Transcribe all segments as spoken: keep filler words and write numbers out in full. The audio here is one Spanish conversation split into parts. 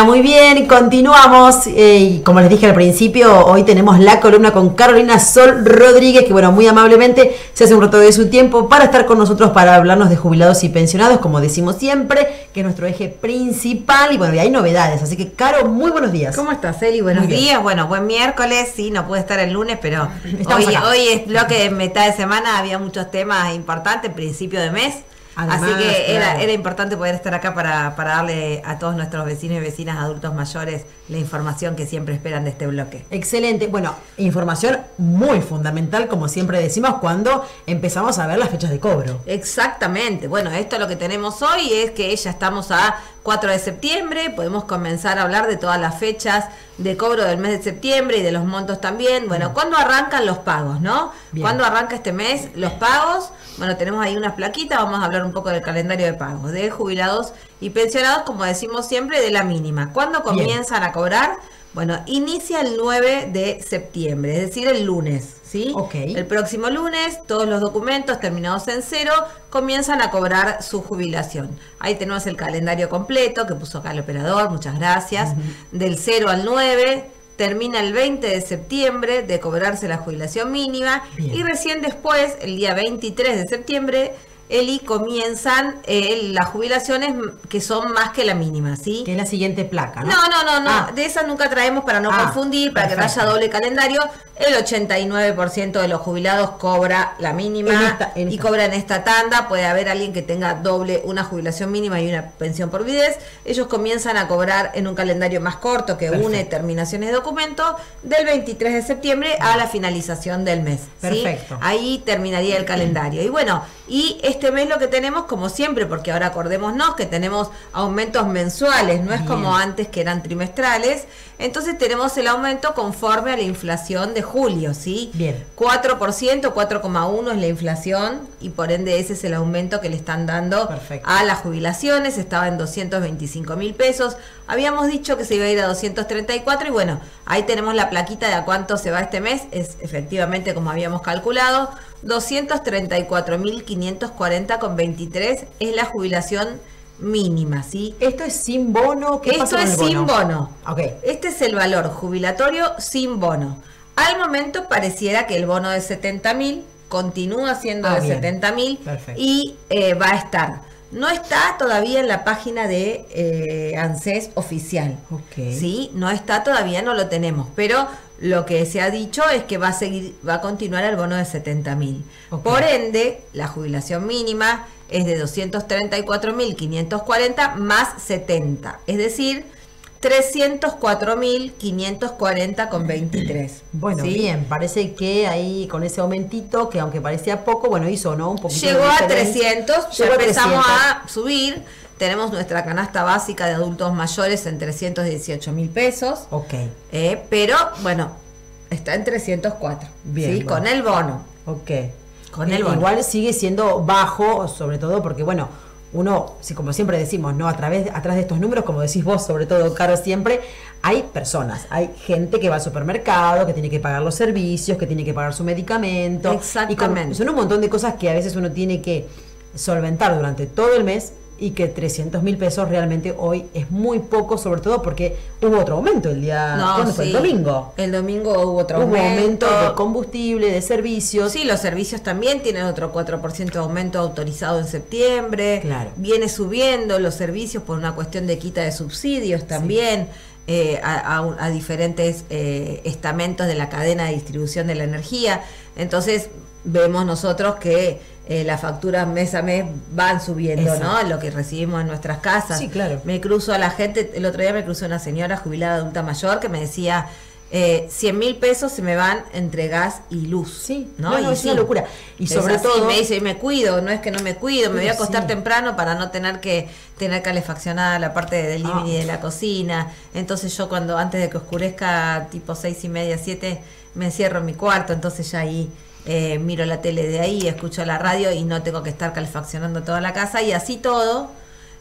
Muy bien, continuamos eh, y como les dije al principio, hoy tenemos la columna con Carolina Sol Rodríguez, que bueno, muy amablemente se hace un rato de su tiempo para estar con nosotros para hablarnos de jubilados y pensionados, como decimos siempre, que es nuestro eje principal y bueno, y hay novedades, así que Caro, muy buenos días. ¿Cómo estás, Eli? Buenos días, bueno, buen miércoles, sí, no pude estar el lunes, pero hoy, hoy es bloque de mitad de semana, había muchos temas importantes, principio de mes. Además, así que era, claro. era importante poder estar acá para, para darle a todos nuestros vecinos y vecinas adultos mayores la información que siempre esperan de este bloque. Excelente. Bueno, información muy fundamental, como siempre decimos, cuando empezamos a ver las fechas de cobro. Exactamente. Bueno, esto lo que tenemos hoy es que ya estamos a cuatro de septiembre, podemos comenzar a hablar de todas las fechas de cobro del mes de septiembre y de los montos también. Bueno, mm. ¿cuándo arrancan los pagos, no? Bien. ¿Cuándo arranca este mes los pagos? Bueno, tenemos ahí unas plaquitas, vamos a hablar un poco del calendario de pagos de jubilados y pensionados, como decimos siempre, de la mínima. ¿Cuándo comienzan Bien. a cobrar? Bueno, inicia el nueve de septiembre, es decir, el lunes, ¿sí? Okay. El próximo lunes, todos los documentos terminados en cero comienzan a cobrar su jubilación. Ahí tenemos el calendario completo que puso acá el operador, muchas gracias. Uh-huh. Del cero al nueve, termina el veinte de septiembre de cobrarse la jubilación mínima. Bien. Y recién después, el día veintitrés de septiembre, Eli, comienzan eh, las jubilaciones que son más que la mínima, ¿sí? Que es la siguiente placa, ¿no? No, no, no, no. Ah. De esas nunca traemos para no ah, confundir, para perfecto. que no haya doble calendario. El ochenta y nueve por ciento de los jubilados cobra la mínima en esta, en esta. y cobra en esta tanda. Puede haber alguien que tenga doble, una jubilación mínima y una pensión por viudez. Ellos comienzan a cobrar en un calendario más corto que perfecto. une terminaciones de documento del veintitrés de septiembre a la finalización del mes. Perfecto. ¿sí? Ahí terminaría el calendario. Y bueno, y este mes lo que tenemos, como siempre, porque ahora acordémonos que tenemos aumentos mensuales, no es Bien. como antes que eran trimestrales, entonces tenemos el aumento conforme a la inflación de julio, ¿sí? Bien. cuatro por ciento, cuatro coma uno es la inflación y por ende ese es el aumento que le están dando Perfecto. a las jubilaciones, estaba en doscientos veinticinco mil pesos, habíamos dicho que se iba a ir a doscientos treinta y cuatro y bueno, ahí tenemos la plaquita de a cuánto se va este mes, es efectivamente como habíamos calculado, doscientos treinta y cuatro mil quinientos cuarenta con veintitrés es la jubilación mínima, ¿sí? ¿Esto es sin bono? ¿Qué Esto pasa con es el sin bono. Okay. Este es el valor jubilatorio sin bono. Al momento pareciera que el bono de setenta mil continúa siendo ah, de bien. setenta mil y eh, va a estar. No está todavía en la página de eh, ANSES oficial. Okay. ¿Sí? No está todavía, no lo tenemos. Pero lo que se ha dicho es que va a seguir, va a continuar el bono de setenta mil. Okay. Por ende, la jubilación mínima es de doscientos treinta y cuatro mil quinientos cuarenta más setenta. Es decir, trescientos cuatro mil quinientos cuarenta con veintitrés. Bueno, ¿sí? bien, parece que ahí con ese aumentito, que aunque parecía poco, bueno, hizo, ¿no? Un poquito. Llegó a trescientos, ya Llegó empezamos trescientos. a subir. Tenemos nuestra canasta básica de adultos mayores en trescientos dieciocho mil pesos. Ok. Eh, pero, bueno, está en trescientos cuatro. Bien. ¿sí? Bueno. Con el bono. Ok. Con el bono. Igual sigue siendo bajo, sobre todo porque, bueno, uno, sí, como siempre decimos, ¿no? A través, atrás de estos números, como decís vos, sobre todo, Caro, siempre, hay personas, hay gente que va al supermercado, que tiene que pagar los servicios, que tiene que pagar su medicamento. Exactamente. Y con, son un montón de cosas que a veces uno tiene que solventar durante todo el mes y que trescientos mil pesos realmente hoy es muy poco, sobre todo porque hubo otro aumento el día, no, ¿cuándo fue? Sí. El domingo. El domingo hubo otro hubo aumento. aumento de combustible, de servicios. Sí, los servicios también tienen otro cuatro por ciento de aumento autorizado en septiembre. Claro. Viene subiendo los servicios por una cuestión de quita de subsidios también. Sí. Eh, a, a, a diferentes eh, estamentos de la cadena de distribución de la energía. Entonces vemos nosotros que eh, las facturas mes a mes van subiendo, Exacto. ¿no? Lo que recibimos en nuestras casas. Sí, claro. Me cruzo a la gente, el otro día me cruzó una señora jubilada adulta mayor que me decía eh, cien mil pesos se me van entre gas y luz. Sí, ¿no? no, no, y es sí, una locura. Y sobre así, todo me dice, me cuido, no es que no me cuido, me voy a acostar sí. temprano para no tener que tener calefaccionada la parte del living ah. y de la cocina. Entonces yo cuando antes de que oscurezca tipo seis y media, siete, me encierro en mi cuarto, entonces ya ahí eh, miro la tele de ahí, escucho la radio y no tengo que estar calefaccionando toda la casa y así todo.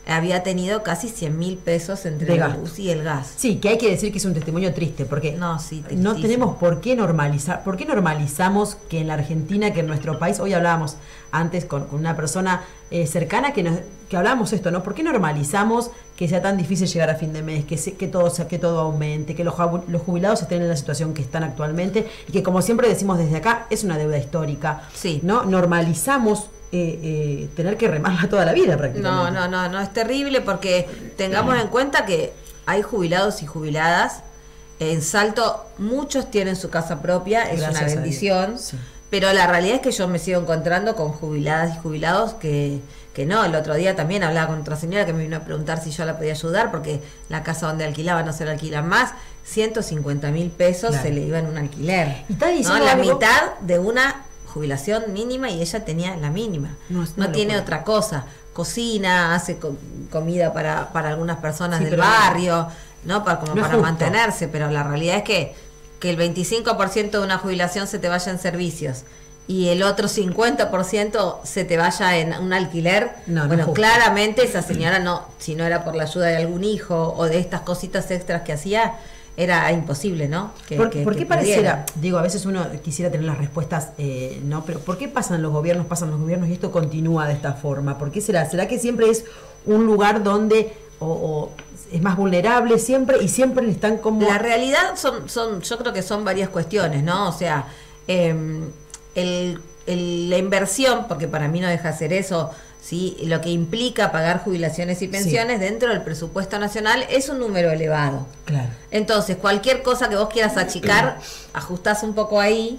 había tenido casi cien mil pesos entre la luz y el gas. Sí, que hay que decir que es un testimonio triste, porque no, sí, no tenemos por qué normalizar, por qué normalizamos que en la Argentina, que en nuestro país, hoy hablábamos antes con, con una persona eh, cercana que nos, que hablábamos esto, ¿no? ¿Por qué normalizamos que sea tan difícil llegar a fin de mes, que, se, que, todo, que todo aumente, que los, los jubilados estén en la situación que están actualmente, y que, como siempre decimos desde acá, es una deuda histórica, sí, ¿no? Normalizamos Eh, eh, tener que remarla toda la vida prácticamente. No, no, no, no, es terrible, porque tengamos en cuenta que hay jubilados y jubiladas. En Salto muchos tienen su casa propia, es Gracias una bendición, sí. Pero la realidad es que yo me sigo encontrando con jubiladas y jubilados que, que no. El otro día también hablaba con otra señora que me vino a preguntar si yo la podía ayudar, porque la casa donde alquilaba no se la alquilan más. ciento cincuenta mil pesos claro. Se le iba en un alquiler, ¿Y está diciendo ¿no? La algo? mitad de una jubilación mínima, y ella tenía la mínima. No, no tiene otra cosa. Cocina, hace co comida para, para algunas personas sí, del barrio, no para, como no para mantenerse, pero la realidad es que, que el veinticinco por ciento de una jubilación se te vaya en servicios y el otro cincuenta por ciento se te vaya en un alquiler. No, bueno, no claramente esa señora no, si no era por la ayuda de algún hijo o de estas cositas extras que hacía, era imposible, ¿no? Que, ¿Por, que, ¿por qué que pareciera? Digo, a veces uno quisiera tener las respuestas, eh, ¿no? Pero ¿por qué pasan los gobiernos, pasan los gobiernos y esto continúa de esta forma? ¿Por qué será? ¿Será que siempre es un lugar donde o, o es más vulnerable siempre y siempre le están como...? La realidad son, son yo creo que son varias cuestiones, ¿no? O sea, eh, el, el, la inversión, porque para mí no deja de ser eso, ¿sí? Lo que implica pagar jubilaciones y pensiones sí. Dentro del presupuesto nacional es un número elevado. Claro. Entonces, cualquier cosa que vos quieras achicar, ajustás un poco ahí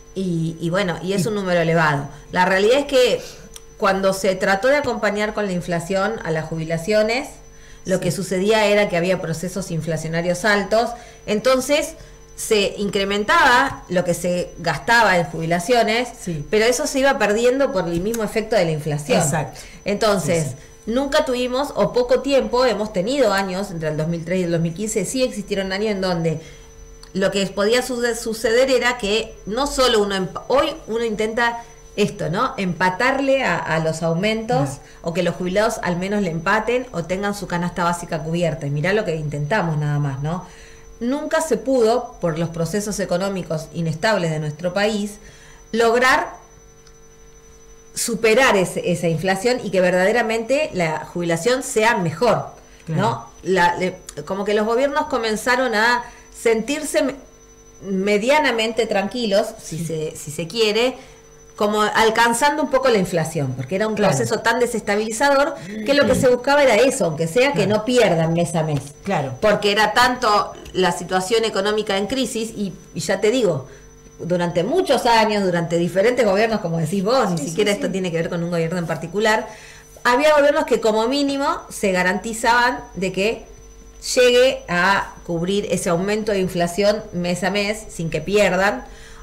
y, y bueno, y es un número elevado. La realidad es que cuando se trató de acompañar con la inflación a las jubilaciones, lo sí. que sucedía era que había procesos inflacionarios altos, entonces se incrementaba lo que se gastaba en jubilaciones, sí. pero eso se iba perdiendo por el mismo efecto de la inflación. Exacto. Entonces, sí, sí. nunca tuvimos, o poco tiempo, hemos tenido años, entre el dos mil tres y el dos mil quince, sí existieron años en donde lo que podía suceder era que no solo uno, hoy uno intenta esto, ¿no? Empatarle a, a los aumentos, no. o que los jubilados al menos le empaten o tengan su canasta básica cubierta. Y mirá lo que intentamos nada más, ¿no? Nunca se pudo, por los procesos económicos inestables de nuestro país, lograr superar ese, esa inflación y que verdaderamente la jubilación sea mejor, claro. ¿no? La, le, como que los gobiernos comenzaron a sentirse me, medianamente tranquilos, si, sí. se, si se quiere, como alcanzando un poco la inflación, porque era un claro. proceso tan desestabilizador que lo que se buscaba era eso, aunque sea que claro. no pierdan mes a mes. Claro. Porque era tanto la situación económica en crisis, y, y ya te digo, durante muchos años, durante diferentes gobiernos, como decís vos, sí, ni sí, siquiera sí. esto tiene que ver con un gobierno en particular, había gobiernos que como mínimo se garantizaban de que llegue a cubrir ese aumento de inflación mes a mes sin que pierdan,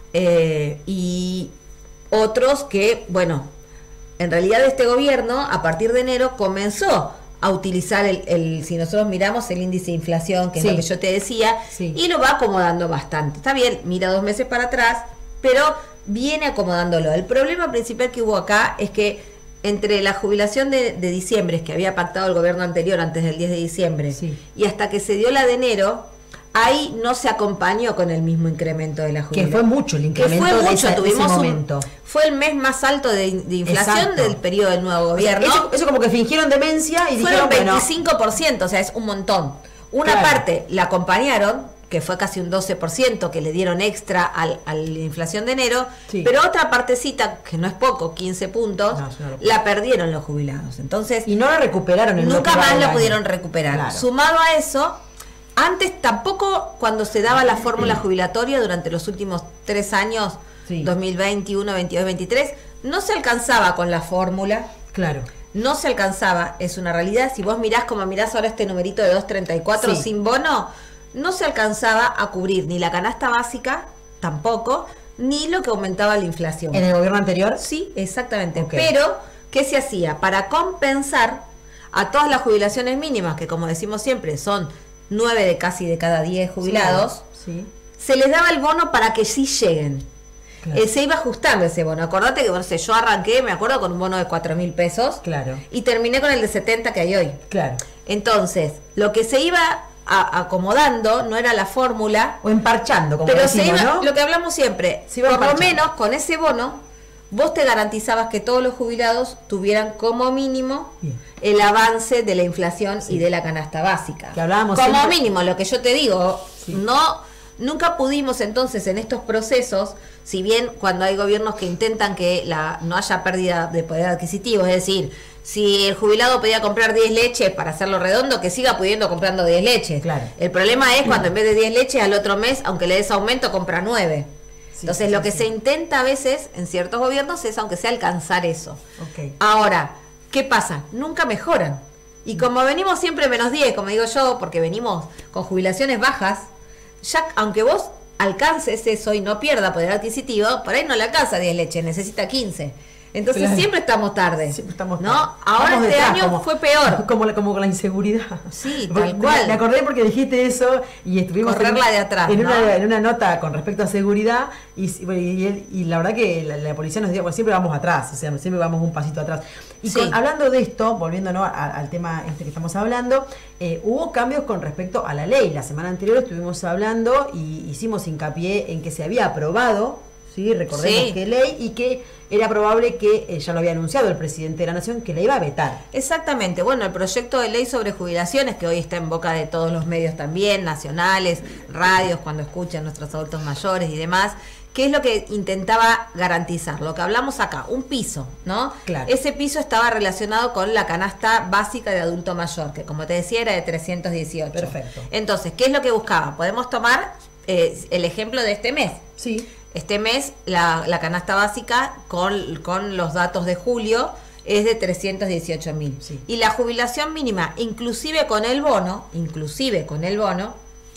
eh, y otros que, bueno, en realidad este gobierno a partir de enero comenzó a utilizar el, el si nosotros miramos el índice de inflación, que sí. es lo que yo te decía, sí. y lo va acomodando bastante. Está bien, mira dos meses para atrás, pero viene acomodándolo. El problema principal que hubo acá es que entre la jubilación de, de diciembre, que había pactado el gobierno anterior antes del diez de diciembre, sí. y hasta que se dio la de enero, ahí no se acompañó con el mismo incremento de la jubilación. Que fue mucho el incremento que fue mucho, de ese, tuvimos ese momento. Un, fue el mes más alto de, de inflación Exacto. del periodo del nuevo gobierno. O sea, eso, eso como que fingieron demencia y fueron dijeron, veinticinco por ciento, bueno, o sea, es un montón. Una claro. parte la acompañaron, que fue casi un doce por ciento que le dieron extra al, a la inflación de enero, sí. pero otra partecita, que no es poco, quince puntos, no, la perdieron los jubilados. Entonces, y no la recuperaron. En nunca más lo pudieron recuperar. Claro. Sumado a eso, antes tampoco, cuando se daba la fórmula jubilatoria durante los últimos tres años, sí. dos mil veintiuno, veintidós, veintitrés, no se alcanzaba con la fórmula. Claro. No se alcanzaba, es una realidad. Si vos mirás como mirás ahora este numerito de doscientos treinta y cuatro sí. sin bono, no se alcanzaba a cubrir ni la canasta básica, tampoco, ni lo que aumentaba la inflación. ¿En el gobierno anterior? Sí, exactamente. Okay. Pero, ¿qué se hacía? Para compensar a todas las jubilaciones mínimas, que como decimos siempre, son nueve de casi de cada diez jubilados, sí, sí. se les daba el bono para que sí lleguen. Claro. Eh, se iba ajustando ese bono. Acordate que, no sé, yo arranqué, me acuerdo, con un bono de cuatro mil pesos. Claro. Y terminé con el de setenta que hay hoy. Claro. Entonces, lo que se iba a, acomodando no era la fórmula. O emparchando, como pero decimos, se iba, ¿no? lo que hablamos siempre, Se iba por lo emparchando. menos con ese bono, vos te garantizabas que todos los jubilados tuvieran como mínimo Bien. el avance de la inflación Sí. y de la canasta básica. Que hablábamos como siempre- mínimo, lo que yo te digo, Sí. no, nunca pudimos entonces en estos procesos, si bien cuando hay gobiernos que intentan que la, no haya pérdida de poder adquisitivo, es decir, si el jubilado podía comprar diez leches, para hacerlo redondo, que siga pudiendo comprando diez leches. Claro. El problema es cuando en vez de diez leches al otro mes, aunque le des aumento, compra nueve. Sí, Entonces sí, lo sí, que sí. se intenta a veces en ciertos gobiernos es, aunque sea, alcanzar eso. Ok. Ahora, ¿qué pasa? Nunca mejoran. Y como venimos siempre menos diez, como digo yo, porque venimos con jubilaciones bajas, ya aunque vos alcances eso y no pierda poder adquisitivo, por ahí no le alcanza diez leches, necesita quince. Entonces Claro. siempre estamos tarde. Siempre estamos ¿no? tarde. Ahora Vamos este detrás, año como- fue peor. Como, la, como con la inseguridad. Sí, Porque tal cual. Me acordé porque dijiste eso y estuvimos Correrla en, de atrás, en, ¿no? una, en una nota con respecto a seguridad y, y, y- y la verdad que la, la policía nos dijo, pues siempre vamos atrás, o sea, siempre vamos un pasito atrás. Y Sí. con- hablando de esto, volviéndonos a- al tema este que estamos hablando, eh, hubo cambios con respecto a la ley. La semana anterior estuvimos hablando y hicimos hincapié en que se había aprobado, ¿sí? Recordemos Sí. que ley y que era probable que, eh, ya lo había anunciado el presidente de la Nación, que la iba a vetar. Exactamente, bueno, el proyecto de ley sobre jubilaciones, que hoy está en boca de todos los medios también, nacionales, radios, cuando escuchan nuestros adultos mayores y demás, ¿qué es lo que intentaba garantizar? Lo que hablamos acá, un piso, ¿no? Claro. Ese piso estaba relacionado con la canasta básica de adulto mayor, que como te decía era de trescientos dieciocho. Perfecto. Entonces, ¿qué es lo que buscaba? Podemos tomar eh, el ejemplo de este mes. Sí. Este mes la, la canasta básica con, con los datos de julio es de trescientos dieciocho mil. Sí. Y la jubilación mínima, inclusive con el bono, inclusive con el bono,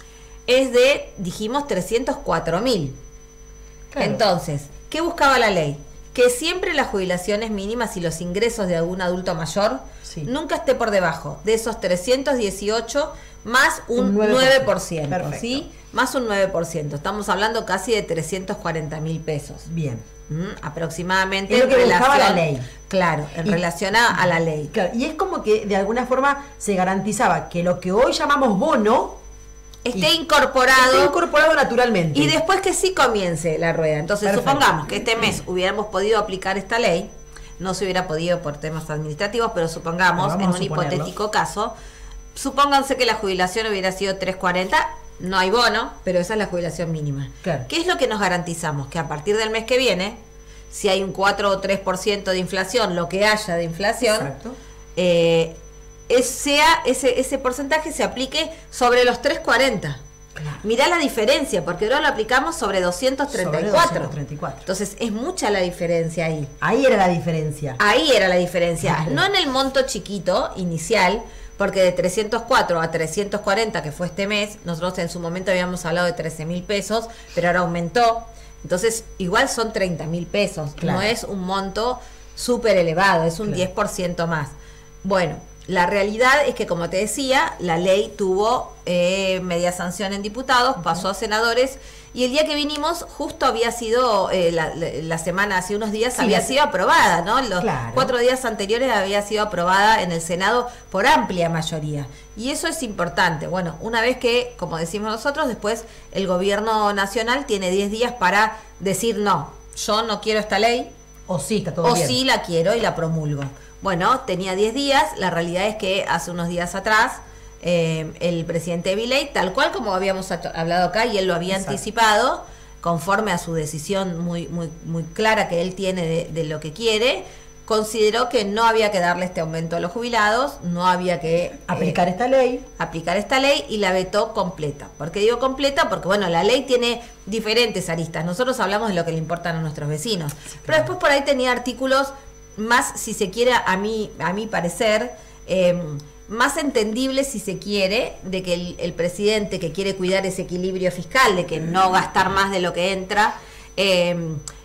es de, dijimos, trescientos cuatro mil. Claro. Entonces, ¿qué buscaba la ley? Que siempre las jubilaciones mínimas y los ingresos de algún adulto mayor Sí. nunca esté por debajo de esos trescientos dieciocho más un, Un nueve nueve por por ciento. ciento, Perfecto. ¿sí? Más un nueve por ciento. Estamos hablando casi de trescientos cuarenta mil pesos. Bien. Mm, aproximadamente. Es lo en que buscaba la relación- ley. Claro, en Y- relación a, a la ley. Claro, y es como que de alguna forma se garantizaba que lo que hoy llamamos bono Esté y- incorporado. esté incorporado naturalmente. Y después que sí comience la rueda. Entonces, Perfecto. supongamos que este mes hubiéramos podido aplicar esta ley, no se hubiera podido por temas administrativos, pero supongamos, Pero en vamos un a suponerlo. hipotético caso, supónganse que la jubilación hubiera sido tres cuarenta, no hay bono, pero esa es la jubilación mínima. Claro. ¿Qué es lo que nos garantizamos? Que a partir del mes que viene, si hay un cuatro o tres por ciento de inflación, lo que haya de inflación, Exacto. eh, es- sea ese, ese porcentaje se aplique sobre los tres cuarenta. Claro. Mirá la diferencia, porque ahora lo aplicamos sobre doscientos treinta y Sobre cuatro. doscientos treinta y cuatro. Entonces es mucha la diferencia ahí. Ahí era la diferencia. Ahí era la diferencia. Claro. No en el monto chiquito inicial, porque de trescientos cuatro a trescientos cuarenta, que fue este mes, nosotros en su momento habíamos hablado de trece mil pesos, pero ahora aumentó. Entonces igual son treinta mil pesos. Claro. No es un monto súper elevado, es un Claro. diez por ciento más. Bueno, la realidad es que, como te decía, la ley tuvo eh, media sanción en diputados, pasó a senadores, y el día que vinimos justo había sido, eh, la, la- la semana, hace unos días, Sí, había la- sido aprobada, ¿no? Los Claro. cuatro días anteriores había sido aprobada en el Senado por amplia mayoría. Y eso es importante. Bueno, una vez que, como decimos nosotros, después el gobierno nacional tiene diez días para decir no, yo no quiero esta ley, O sí, está todo o bien. sí la quiero y la promulgo. Bueno, tenía diez días, la realidad es que hace unos días atrás eh, el presidente Milei, tal cual como habíamos hacho- hablado acá y él lo había Exacto. anticipado, conforme a su decisión muy muy muy clara que él tiene de, de lo que quiere, consideró que no había que darle este aumento a los jubilados, no había que eh, Aplicar esta ley. aplicar esta ley y la vetó completa. ¿Por qué digo completa? Porque bueno, la ley tiene diferentes aristas. Nosotros hablamos de lo que le importan a nuestros vecinos. Pero después por ahí tenía artículos más, si se quiere, a mí, a mi parecer, eh, más entendibles, si se quiere, de que el, el presidente que quiere cuidar ese equilibrio fiscal, de que no gastar más de lo que entra, eh,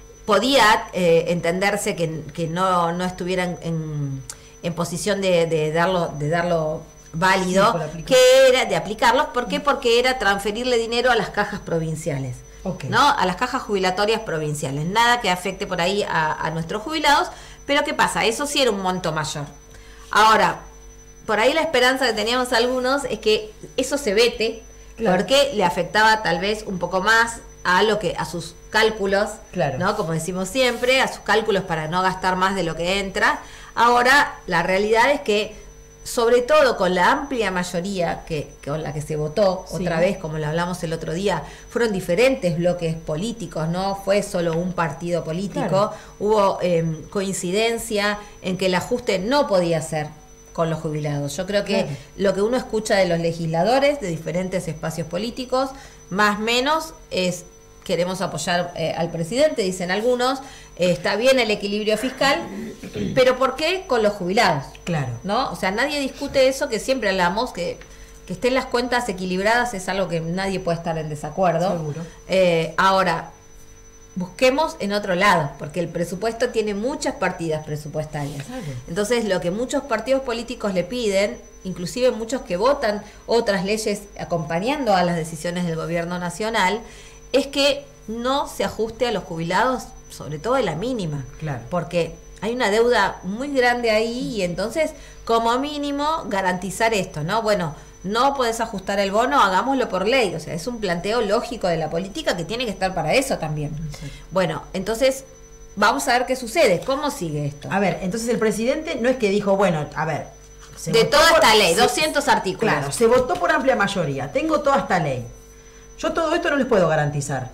podía eh, entenderse que, que no, no estuvieran en, en posición de, de darlo, de darlo válido, Sí, por aplicar. que era de aplicarlos. ¿Por qué? Porque era transferirle dinero a las cajas provinciales. Okay. ¿no? A las cajas jubilatorias provinciales. Nada que afecte por ahí a, a nuestros jubilados, pero ¿qué pasa? Eso sí era un monto mayor. Ahora, por ahí la esperanza que teníamos algunos es que eso se vete, claro, porque le afectaba tal vez un poco más a lo que a sus cálculos, claro, ¿no? Como decimos siempre, a sus cálculos para no gastar más de lo que entra. Ahora, la realidad es que sobre todo con la amplia mayoría que, que con la que se votó, sí, otra vez, como lo hablamos el otro día, fueron diferentes bloques políticos, no fue solo un partido político, claro, hubo eh, coincidencia en que el ajuste no podía ser con los jubilados. Yo creo que claro, lo que uno escucha de los legisladores de diferentes espacios políticos, más o menos es: queremos apoyar eh, al presidente, dicen algunos, eh, está bien el equilibrio fiscal, pero ¿por qué con los jubilados? Claro. ¿No? O sea, nadie discute eso, que siempre hablamos, que, que estén las cuentas equilibradas es algo que nadie puede estar en desacuerdo. Seguro. Eh, ahora, busquemos en otro lado, porque el presupuesto tiene muchas partidas presupuestarias. Claro. Entonces, lo que muchos partidos políticos le piden, inclusive muchos que votan otras leyes acompañando a las decisiones del gobierno nacional, es que no se ajuste a los jubilados, sobre todo de la mínima. Claro. Porque hay una deuda muy grande ahí y entonces, como mínimo, garantizar esto, ¿no? Bueno, no podés ajustar el bono, hagámoslo por ley. O sea, es un planteo lógico de la política que tiene que estar para eso también. Sí. Bueno, entonces, vamos a ver qué sucede. ¿Cómo sigue esto? A ver, entonces el presidente no es que dijo, bueno, a ver... Se de toda por, esta ley, se, doscientos artículos. Claro, se votó por amplia mayoría. Tengo toda esta ley. Yo todo esto no les puedo garantizar,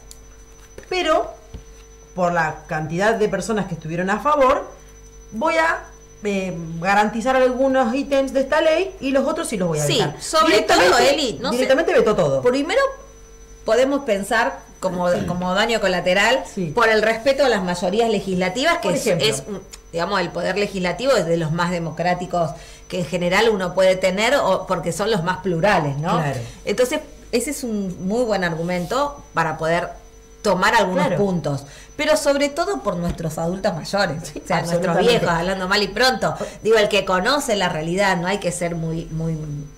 pero por la cantidad de personas que estuvieron a favor, voy a eh, garantizar algunos ítems de esta ley y los otros sí los voy a vetar. Sí, sobre todo, Eli, no directamente sé, vetó todo. Primero podemos pensar como, como daño colateral, sí, por el respeto a las mayorías legislativas, que es, es, digamos, el poder legislativo es de los más democráticos que en general uno puede tener, o porque son los más plurales, ¿no? Claro. Entonces, ese es un muy buen argumento para poder tomar algunos claro, puntos, pero sobre todo por nuestros adultos mayores, sí, o sea, nuestros viejos, hablando mal y pronto. Digo, el que conoce la realidad, no hay que ser muy, muy,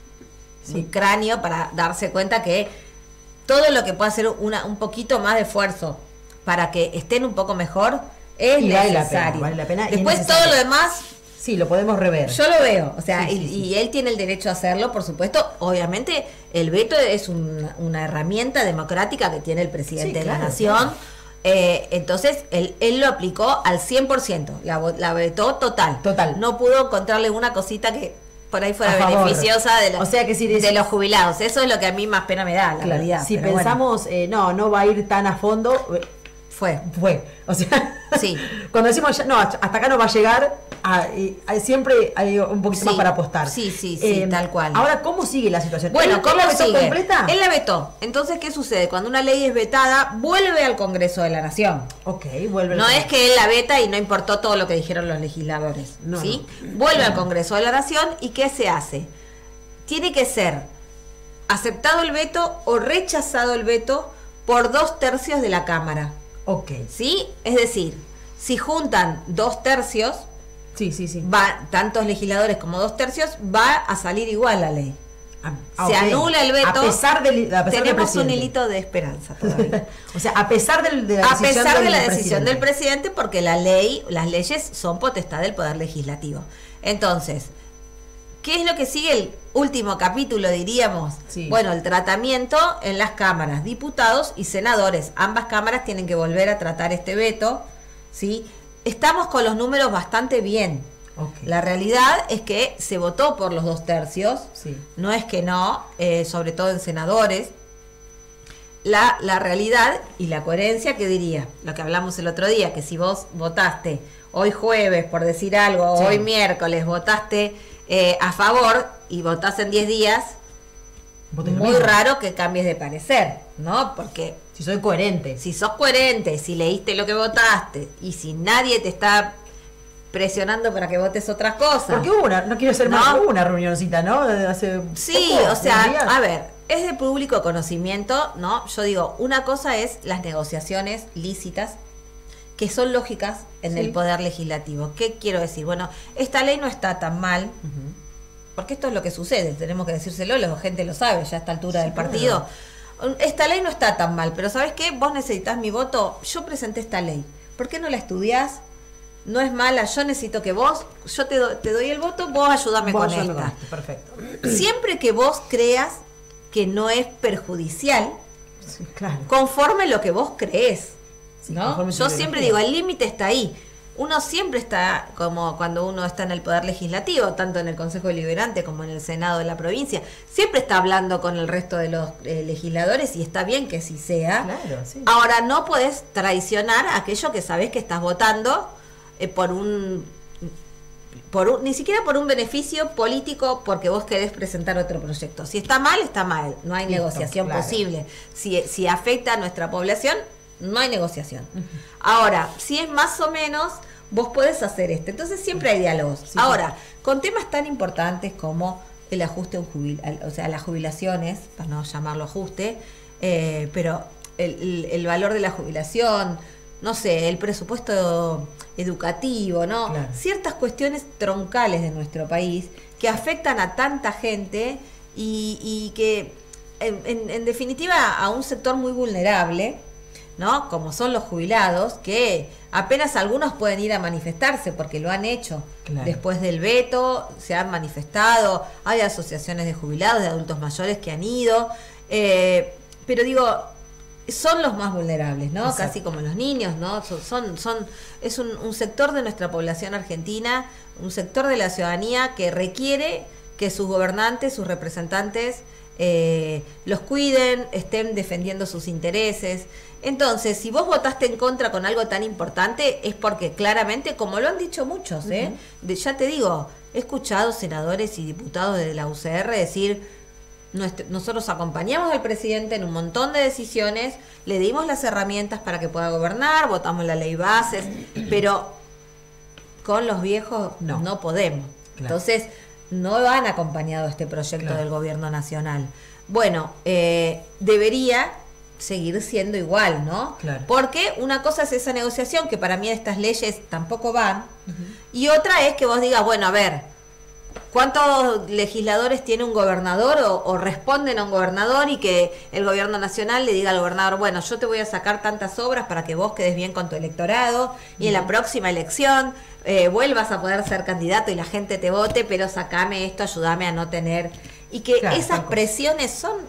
sí, muy cráneo para darse cuenta que todo lo que pueda hacer una, un poquito más de esfuerzo para que estén un poco mejor es y necesario. Vale la pena, vale la pena. Después todo lo demás... Sí, lo podemos rever. Yo lo veo, o sea, sí, sí, y, sí. y él tiene el derecho a hacerlo, por supuesto. Obviamente, el veto es un, una herramienta democrática que tiene el presidente, sí, de claro, la nación. Claro. Eh, entonces, él, él lo aplicó al cien por ciento, la, la vetó total. Total. No pudo encontrarle una cosita que por ahí fuera beneficiosa de, la, o sea que si de decís, los jubilados. Eso es lo que a mí más pena me da, la claro, realidad. Si pensamos, bueno, eh, no, no va a ir tan a fondo... Fue. Fue. O sea, sí, cuando decimos, ya, no, hasta acá no va a llegar, a, y, a, siempre hay un poquito sí, más para apostar. Sí, sí, sí, eh, tal cual. Ahora, ¿cómo sigue la situación? Bueno, ¿Él, ¿cómo él la vetó sigue? completa? Él la vetó. Entonces, ¿qué sucede? Cuando una ley es vetada, vuelve al Congreso de la Nación. Ok, vuelve. No es que él la veta y no importó todo lo que dijeron los legisladores. No, ¿sí? No. Vuelve al Congreso de la Nación y ¿qué se hace? Tiene que ser aceptado el veto o rechazado el veto por dos tercios de la Cámara. Ok. ¿Sí? Es decir, si juntan dos tercios, sí, sí, sí. va, tantos legisladores como dos tercios, va a salir igual la ley. Ah, se okay. anula el veto. A pesar del, a pesar tenemos del un hilito de esperanza todavía. O sea, a pesar del, de la a decisión, pesar del, de la del decisión presidente. del presidente, porque la ley, las leyes son potestad del poder legislativo. Entonces, ¿qué es lo que sigue el último capítulo, diríamos? Sí. Bueno, el tratamiento en las cámaras, diputados y senadores. Ambas cámaras tienen que volver a tratar este veto, ¿sí? Estamos con los números bastante bien. Okay. La realidad es que se votó por los dos tercios, sí. No es que no, eh, sobre todo en senadores. La, la realidad y la coherencia, ¿qué diría? Lo que hablamos el otro día, que si vos votaste hoy jueves, por decir algo, sí. Hoy miércoles, votaste eh, a favor y votás en diez días, muy raro que cambies de parecer, ¿no? Porque si soy coherente. Si sos coherente, si leíste lo que votaste y si nadie te está presionando para que votes otras cosas. Porque hubo una, no quiero ser ¿no? más, hubo una reunioncita, ¿no? Hace sí, poco, o sea, a ver, es de público conocimiento, ¿no? Yo digo, una cosa es las negociaciones lícitas, que son lógicas en sí. El poder legislativo. ¿Qué quiero decir? Bueno, esta ley no está tan mal, uh-huh. Porque esto es lo que sucede, tenemos que decírselo, la gente lo sabe ya a esta altura sí, del partido. Claro. esta ley no está tan mal, pero ¿sabes qué? Vos necesitas mi voto, yo presenté esta ley, ¿por qué no la estudiás? No es mala, yo necesito que vos, yo te, do, te doy el voto, vos ayúdame vos con esta. Con esto. Perfecto. Siempre que vos creas que no es perjudicial, sí, claro. conforme lo que vos crees, sí, ¿no? Yo siempre digo, el límite está ahí. Uno siempre está, como cuando uno está en el Poder Legislativo, tanto en el Consejo Deliberante como en el Senado de la provincia, siempre está hablando con el resto de los eh, legisladores y está bien que así sea. Claro, sí. Ahora, no podés traicionar aquello que sabés que estás votando eh, por un... por un, ni siquiera por un beneficio político porque vos querés presentar otro proyecto. Si está mal, está mal. No hay Listo, negociación claro. posible. Si, si afecta a nuestra población, no hay negociación. Uh-huh. Ahora, si es más o menos, vos podés hacer esto. Entonces siempre hay diálogos. Sí, Ahora, sí. con temas tan importantes como el ajuste, un jubil, o sea, las jubilaciones, para no llamarlo ajuste, eh, pero el, el, el valor de la jubilación, no sé, el presupuesto educativo, ¿no? Claro. Ciertas cuestiones troncales de nuestro país que afectan a tanta gente y, y que, en, en, en definitiva, a un sector muy vulnerable, ¿no? Como son los jubilados, que apenas algunos pueden ir a manifestarse porque lo han hecho. Claro. Después del veto se han manifestado, hay asociaciones de jubilados, de adultos mayores que han ido, eh, pero digo, son los más vulnerables, ¿no? Exacto. Casi como los niños, ¿no? Son, son, son es un, un sector de nuestra población argentina, un sector de la ciudadanía que requiere que sus gobernantes, sus representantes, eh, los cuiden, estén defendiendo sus intereses. Entonces, si vos votaste en contra con algo tan importante, es porque claramente, como lo han dicho muchos, ¿eh? Uh-huh. de, ya te digo, he escuchado senadores y diputados de la U C R decir, nuestro, nosotros acompañamos al presidente en un montón de decisiones, le dimos las herramientas para que pueda gobernar, votamos la ley bases, pero con los viejos no, no podemos. Claro. Entonces, no han acompañado este proyecto claro. del gobierno nacional. Bueno, eh, debería seguir siendo igual, ¿no? Claro. Porque una cosa es esa negociación, que para mí estas leyes tampoco van, uh-huh. y otra es que vos digas, bueno, a ver, ¿cuántos legisladores tiene un gobernador o, o responden a un gobernador y que el gobierno nacional le diga al gobernador, bueno, yo te voy a sacar tantas obras para que vos quedes bien con tu electorado y uh-huh. en la próxima elección eh, vuelvas a poder ser candidato y la gente te vote, pero sacame esto, ayúdame a no tener... Y que claro, esas presiones son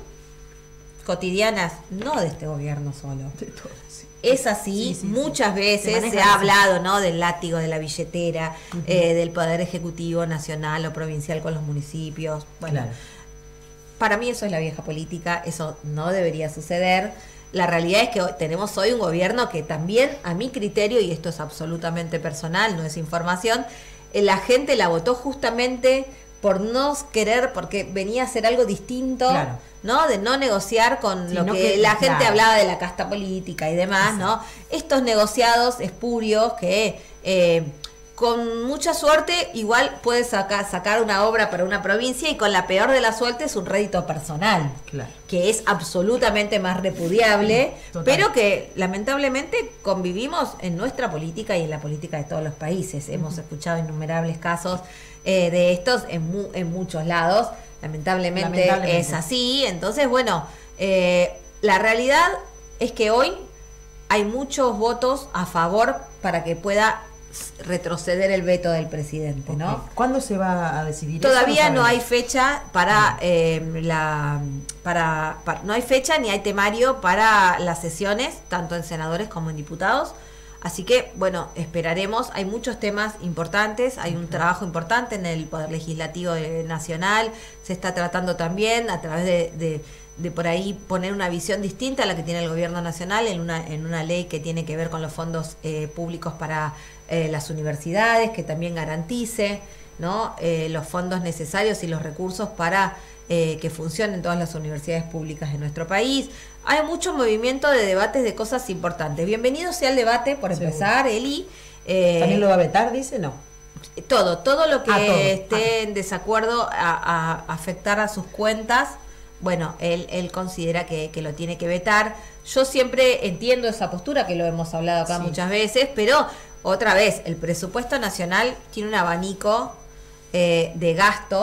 cotidianas, no de este gobierno solo. De todo, sí. Es así, sí, sí, muchas sí. veces se, se ha hablado, ¿no? Del látigo de la billetera, uh-huh. eh, del poder ejecutivo nacional o provincial con los municipios. Bueno, claro. para mí eso es la vieja política, eso no debería suceder. La realidad es que tenemos hoy un gobierno que también, a mi criterio, y esto es absolutamente personal, no es información, eh, la gente la votó justamente por no querer, porque venía a ser algo distinto, claro. ¿no? De no negociar con sí, lo no que, que la claro. gente hablaba de la casta política y demás, sí. ¿no? Estos negociados espurios que eh, con mucha suerte igual puedes sacar, sacar una obra para una provincia y con la peor de la suerte es un rédito personal, claro. que es absolutamente más repudiable, Total. pero que lamentablemente convivimos en nuestra política y en la política de todos los países. Uh-huh. Hemos escuchado innumerables casos eh, de estos en, mu- en muchos lados. Lamentablemente, lamentablemente es así. Entonces, bueno, eh, la realidad es que hoy hay muchos votos a favor para que pueda retroceder el veto del presidente, ¿no? Okay. ¿Cuándo se va a decidir? Todavía eso no, no hay fecha para eh, la para, para no hay fecha ni hay temario para las sesiones, tanto en senadores como en diputados. Así que, bueno, esperaremos. Hay muchos temas importantes, hay un uh-huh. trabajo importante en el Poder Legislativo Nacional. Se está tratando también a través de, de, de por ahí poner una visión distinta a la que tiene el Gobierno Nacional en una, en una ley que tiene que ver con los fondos eh, públicos para eh, las universidades, que también garantice, ¿no? eh, los fondos necesarios y los recursos para eh, que funcionen todas las universidades públicas de nuestro país. Hay mucho movimiento de debates de cosas importantes. Bienvenido sea el debate, por empezar, Seguro. Eli. Eh, ¿También lo va a vetar, dice? No. Todo, todo lo que ah, todo. esté ah. en desacuerdo a, a afectar a sus cuentas, bueno, él, él considera que, que lo tiene que vetar. Yo siempre entiendo esa postura, que lo hemos hablado acá sí. muchas veces, pero otra vez, el presupuesto nacional tiene un abanico eh, de gastos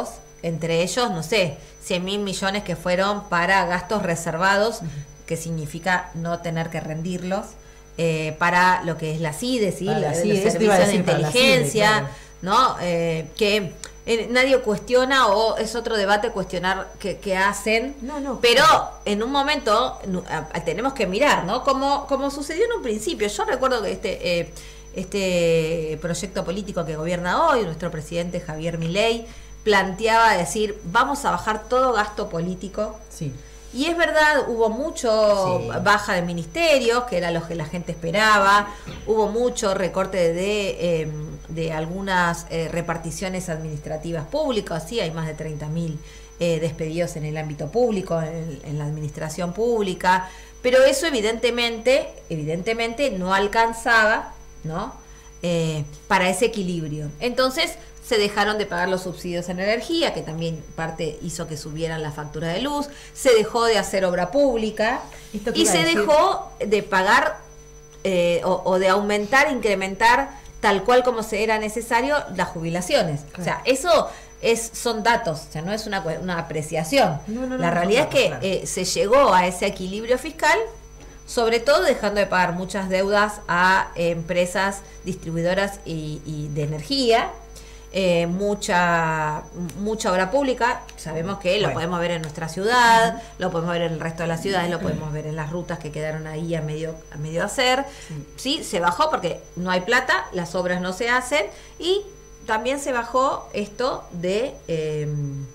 entre ellos, no sé, cien mil millones que fueron para gastos reservados, uh-huh. que significa no tener que rendirlos, eh, para lo que es la CIDE, ¿sí? la, la, la CIDE, los servicios de inteligencia, CIDE, claro. ¿no? Eh, que eh, nadie cuestiona, o es otro debate cuestionar qué, qué hacen, no, no, pero claro. en un momento a, a, tenemos que mirar, ¿no? Como, como sucedió en un principio. Yo recuerdo que este, eh, este proyecto político que gobierna hoy, nuestro presidente Javier Milei, planteaba decir, vamos a bajar todo gasto político. Sí. Y es verdad, hubo mucho sí. baja de ministerios, que era lo que la gente esperaba, hubo mucho recorte de, eh, de algunas eh, reparticiones administrativas públicas, sí, hay más de treinta mil eh, despedidos en el ámbito público, en, en la administración pública, pero eso evidentemente, evidentemente no alcanzaba, ¿no? Eh, para ese equilibrio. Entonces, se dejaron de pagar los subsidios en energía, que también parte hizo que subieran la factura de luz, se dejó de hacer obra pública y se decir? dejó de pagar eh, o, o de aumentar, incrementar tal cual como se era necesario las jubilaciones. Claro. O sea, eso es son datos, o sea, no es una, una apreciación. No, no, no, la no, realidad no, no, es que claro. eh, se llegó a ese equilibrio fiscal, sobre todo dejando de pagar muchas deudas a eh, empresas distribuidoras y, y de energía. Eh, mucha mucha obra pública, sabemos que bueno. lo podemos ver en nuestra ciudad, uh-huh. lo podemos ver en el resto de las ciudades, lo podemos ver en las rutas que quedaron ahí a medio a medio hacer, sí. sí, se bajó porque no hay plata, las obras no se hacen, y también se bajó esto de eh,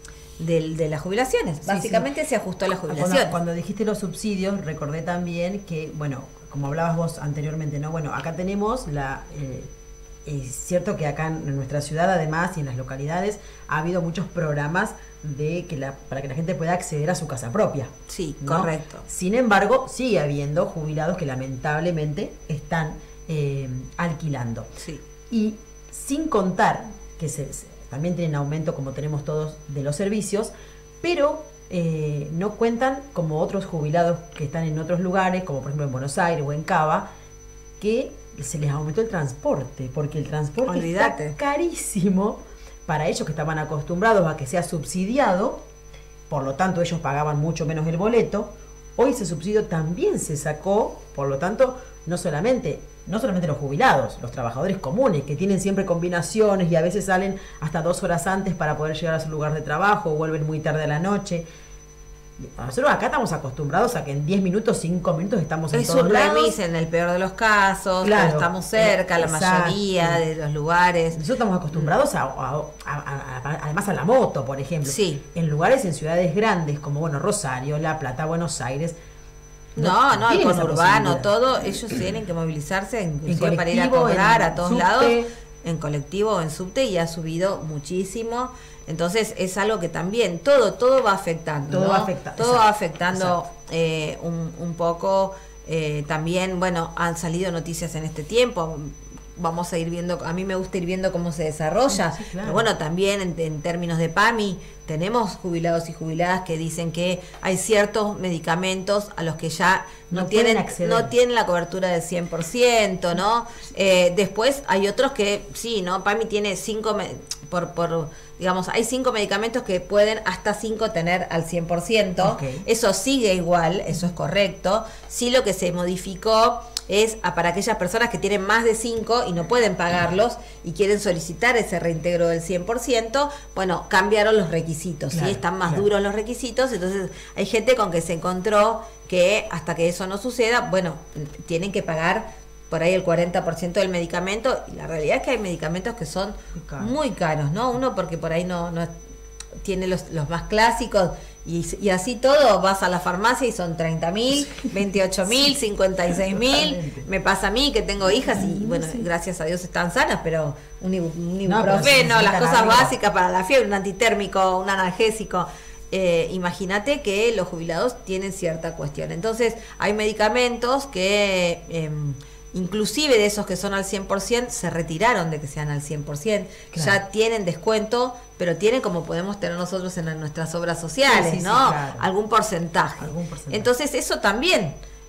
de, de las jubilaciones, sí, básicamente sí. se ajustó a las jubilaciones. Cuando, cuando dijiste los subsidios, recordé también que, bueno, como hablabas vos anteriormente, ¿no? Bueno, acá tenemos la... Eh, es cierto que acá en nuestra ciudad, además, y en las localidades, ha habido muchos programas de que la, para que la gente pueda acceder a su casa propia. Sí, ¿no? Correcto. Sin embargo, sigue habiendo jubilados que lamentablemente están eh, alquilando. Sí. Y sin contar que se, se, también tienen aumento, como tenemos todos, de los servicios, pero eh, no cuentan como otros jubilados que están en otros lugares, como por ejemplo en Buenos Aires o en Cava, que se les aumentó el transporte, porque el transporte Olvídate. está carísimo para ellos que estaban acostumbrados a que sea subsidiado, por lo tanto ellos pagaban mucho menos el boleto. Hoy ese subsidio también se sacó, por lo tanto, no solamente, no solamente los jubilados, los trabajadores comunes, que tienen siempre combinaciones y a veces salen hasta dos horas antes para poder llegar a su lugar de trabajo, o vuelven muy tarde a la noche. Nosotros acá estamos acostumbrados a que en diez minutos, cinco minutos estamos en es todos un lados. remis en el peor de los casos, claro, estamos cerca, la exacto. mayoría de los lugares. Nosotros estamos acostumbrados a, a, a, a, a además a la moto, por ejemplo. Sí. En lugares, en ciudades grandes como bueno Rosario, La Plata, Buenos Aires. No, no, el conurbano, todo, ellos tienen que movilizarse inclusive en para ir a cobrar a todos subte. lados, en colectivo o en subte, y ha subido muchísimo. Entonces es algo que también todo todo va afectando, todo ¿no? va afecta, todo exacto, va afectando eh, un, un poco. Eh, también, bueno, han salido noticias en este tiempo. Vamos a ir viendo, a mí me gusta ir viendo cómo se desarrolla. Sí, claro. Pero bueno, también en, en términos de PAMI, tenemos jubilados y jubiladas que dicen que hay ciertos medicamentos a los que ya no, no tienen no tienen la cobertura del cien por ciento, ¿no? Eh, después hay otros que sí, ¿no? PAMI tiene cinco, por, por digamos, hay cinco medicamentos que pueden hasta cinco tener al cien por ciento. Okay. Eso sigue igual, eso es correcto. Sí, lo que se modificó es a para aquellas personas que tienen más de cinco y no pueden pagarlos y quieren solicitar ese reintegro del cien por ciento, bueno, cambiaron los requisitos, claro, ¿sí? Están más claro. duros los requisitos, entonces hay gente con que se encontró que hasta que eso no suceda, bueno, tienen que pagar por ahí el cuarenta por ciento del medicamento, y la realidad es que hay medicamentos que son muy caros, muy caros, ¿no? Uno porque por ahí no, no tiene los, los más clásicos, y, y así todo, vas a la farmacia y son treinta mil, veintiocho mil, cincuenta y seis mil. Me pasa a mí que tengo hijas y bueno, sí. gracias a Dios están sanas, pero un, un ibuprofeno, no, las cosas algo. básicas para la fiebre, un antitérmico, un analgésico. Eh, imagínate que los jubilados tienen cierta cuestión. Entonces hay medicamentos que... Eh, inclusive de esos que son al cien por ciento, se retiraron de que sean al cien por ciento, claro. ya tienen descuento, pero tienen como podemos tener nosotros en nuestras obras sociales, sí, sí, ¿no? Sí, claro. Algún porcentaje. Algún porcentaje. Entonces eso también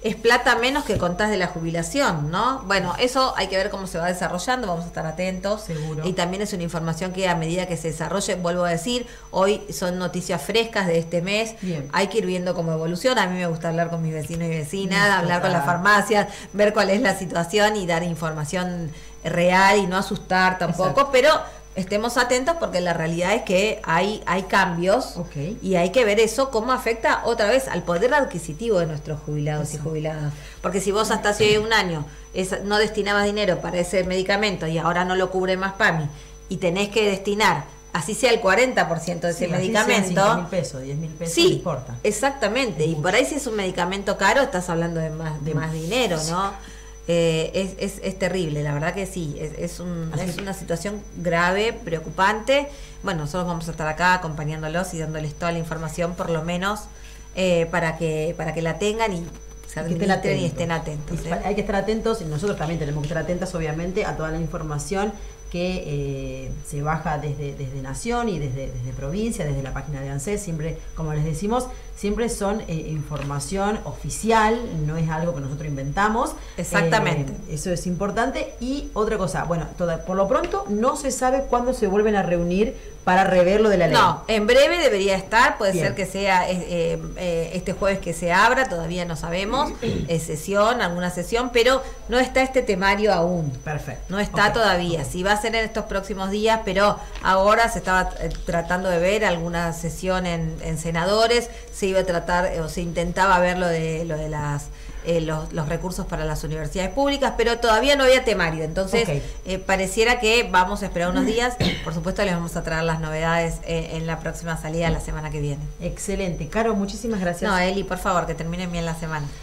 es plata menos que contás de la jubilación, ¿no? Bueno, eso hay que ver cómo se va desarrollando, vamos a estar atentos. Seguro. Y también es una información que a medida que se desarrolle, vuelvo a decir, hoy son noticias frescas de este mes. Bien. Hay que ir viendo cómo evoluciona. A mí me gusta hablar con mis vecinos y vecinas, Listo, hablar con las farmacias, ver cuál es la situación y dar información real y no asustar tampoco, Exacto. pero estemos atentos porque la realidad es que hay, hay cambios, okay. y hay que ver eso cómo afecta otra vez al poder adquisitivo de nuestros jubilados Eso. y jubiladas. Porque si vos hasta hace un año es, no destinabas dinero para ese medicamento y ahora no lo cubre más PAMI y tenés que destinar, así sea el cuarenta por ciento de ese Sí, así medicamento. sean cinco mil pesos, diez mil pesos, Sí, no importa. exactamente. Es Y mucho. por ahí si es un medicamento caro, estás hablando de más, de De- más dinero, ¿no? Eh, es, es, es terrible, la verdad que sí, es, es, un, Así es que- una situación grave, preocupante. Bueno, nosotros vamos a estar acá acompañándolos y dándoles toda la información, por lo menos, eh, para que para que la tengan y se Que estén administren y atentos. estén atentos. Y ¿eh? pa- Hay que estar atentos y nosotros también tenemos que estar atentas, obviamente, a toda la información que eh, se baja desde, desde Nación y desde, desde provincia, desde la página de ANSES. Siempre, como les decimos, siempre son eh, información oficial, no es algo que nosotros inventamos. Exactamente. Eh, eso es importante. Y otra cosa, bueno, toda, por lo pronto no se sabe cuándo se vuelven a reunir para rever lo de la ley. No, en breve debería estar, puede Bien. ser que sea eh, eh, eh, este jueves que se abra, todavía no sabemos, es sesión, alguna sesión, pero no está este temario aún. Perfecto. No está Ok, todavía, ok. sí va a ser en estos próximos días, pero ahora se estaba eh, tratando de ver alguna sesión en, en senadores, se iba a tratar eh, o se intentaba ver lo de lo de las eh, los, los recursos para las universidades públicas, pero todavía no había temario, entonces Ok. eh, pareciera que vamos a esperar unos días. Por supuesto les vamos a traer las novedades eh, en la próxima salida la semana que viene. Excelente. Caro, muchísimas gracias. No, Eli, por favor, que terminen bien la semana.